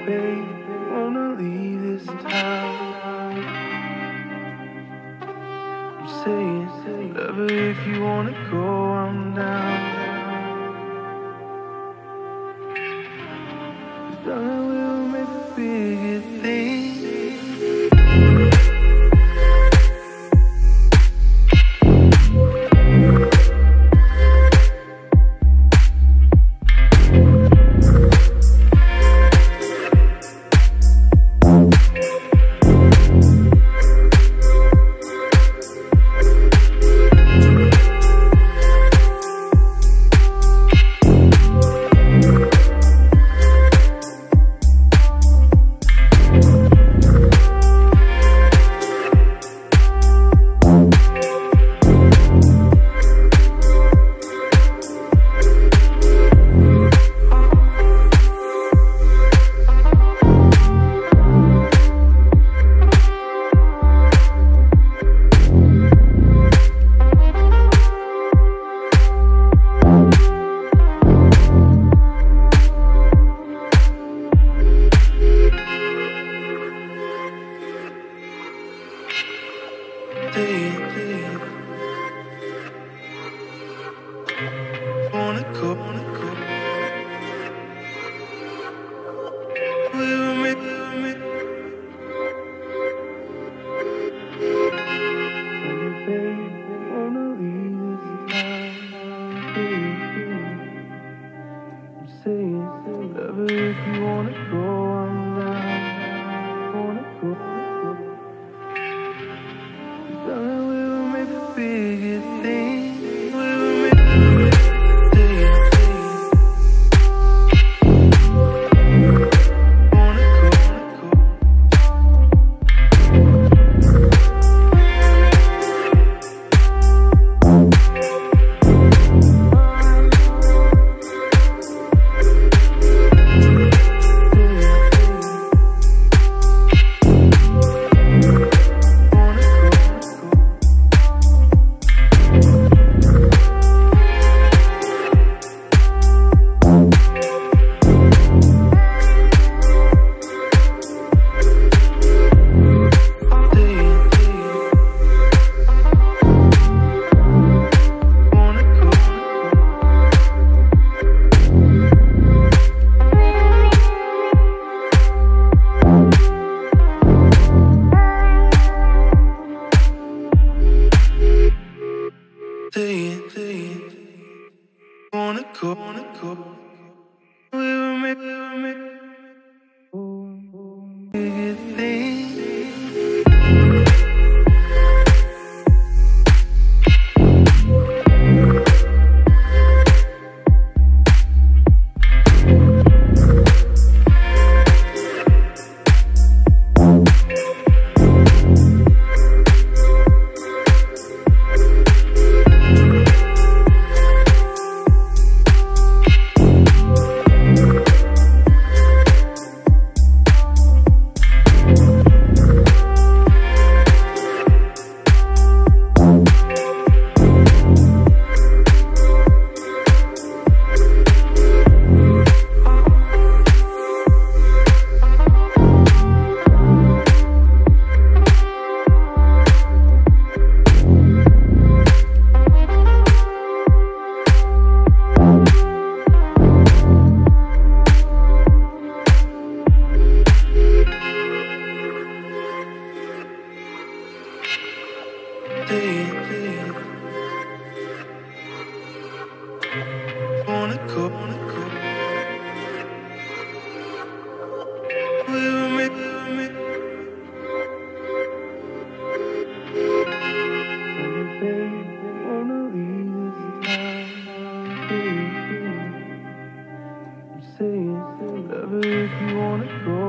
babe, wanna leave this town. I'm saying, whatever, if you wanna go, I'm down. 'Cause darling, we'll make the biggest thing. Wanna go, wanna go. We'll make wanna leave this town. I'm saying, whatever, if you wanna go, I'm down. Wanna go, darling, we'll make the biggest thing. We'll make wanna go, wanna go. We'll make biggest thing. Wanna go, wanna go. We'll make wanna leave this town. I'm saying, whatever, if you wanna go.